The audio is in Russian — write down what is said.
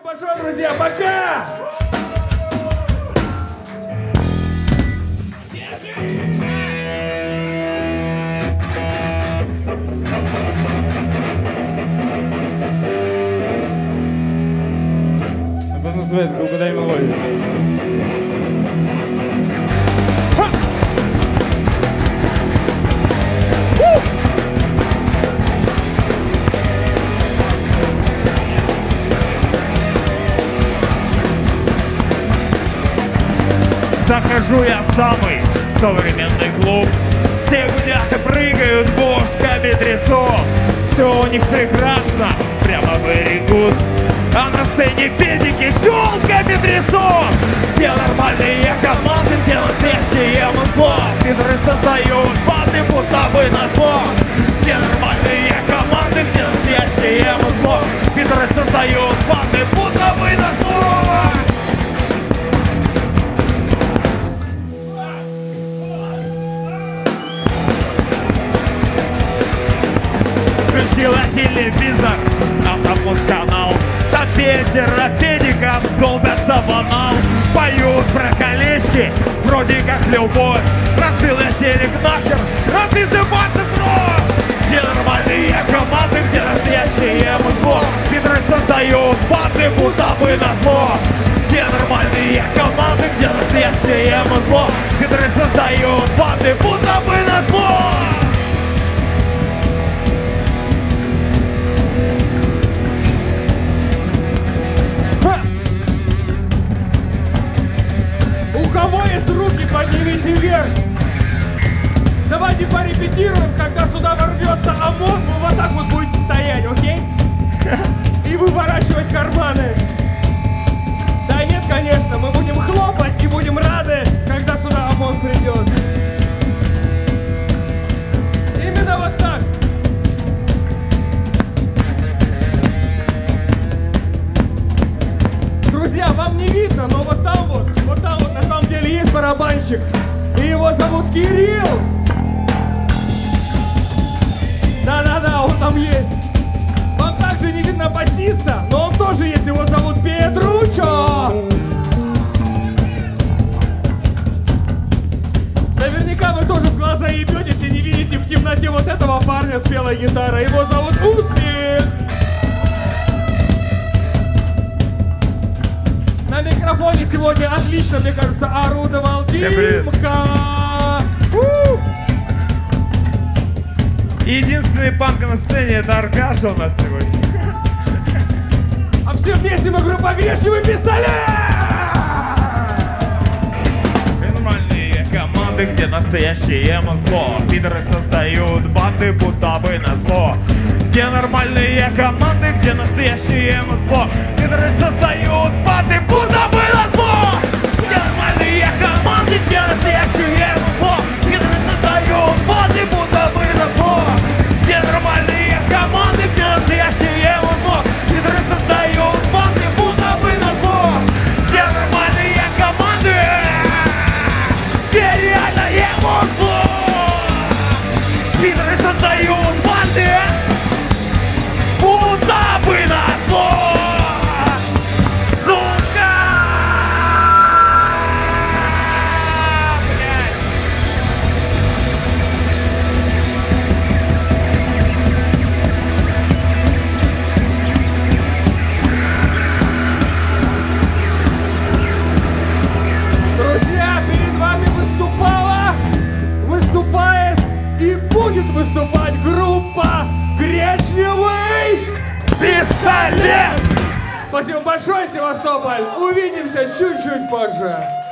большое, друзья, пока! Это называется «Угадай мелодию». Захожу я в самый современный клуб. Все гудят и прыгают бошками трясут. Все у них прекрасно, прямо берегут. А на сцене педики щелками трясут. Все нормальные команды, где настоящее музло. Пидоры создают банды, будто бы на зло. Все нормальные команды, где настоящее музло. Пидоры создают банды, будто бы на зло. Включила телевизор, автомуз-канал. Там пятеро педиков долбятся в анал. Поют про колечки, вроде как любовь. Разбил я телек нахер, разъебаться кровь. Где нормальные команды, где настоящее музло. Пидоры создают банды, будто бы на зло. Где нормальные команды, где настоящее музло. Пидоры создают банды, будто бы на зло. У кого есть руки, поднимите вверх. Давайте порепетируем, когда сюда ворвется ОМОН, вы вот так вот будете стоять, окей? И выворачивать карманы. Да нет, конечно, мы будем хлопать и будем рады, когда сюда ОМОН придет. Именно вот так. Друзья, вам не видно, но вот там на самом деле есть барабанщик. И его зовут Кирилл. Да-да-да, он там есть. Вам также не видно басиста, но он тоже есть, его зовут Петручо. Наверняка вы тоже в глаза ебетесь и не видите в темноте вот этого парня с белой гитарой. Его зовут Успех. На микрофоне сегодня отлично, мне кажется, орудовал Димка. Единственный панк на сцене — это Аркаша у нас сегодня. А все вместе мы группа Грешевый Пистолет! Нормальные команды, где настоящее музло. Пидоры создают банды, будто бы на зло. Где нормальные команды, где настоящее музло. Пидоры создают банды, будто бы на зло. Где нормальные команды, где настоящее музло. Пидоры создают банды, будто бы на зло. Где нормальные команды, где настоящее музло. Пидоры создают банды, будто бы на зло. Где нормальные команды, где реальное музло. Пидоры создают банды, будто бы на зло. Сука! Блядь! Друзья, перед вами выступает и будет выступать группа Грешевый Пистолет! Спасибо большое, Севастополь! Увидимся чуть-чуть позже!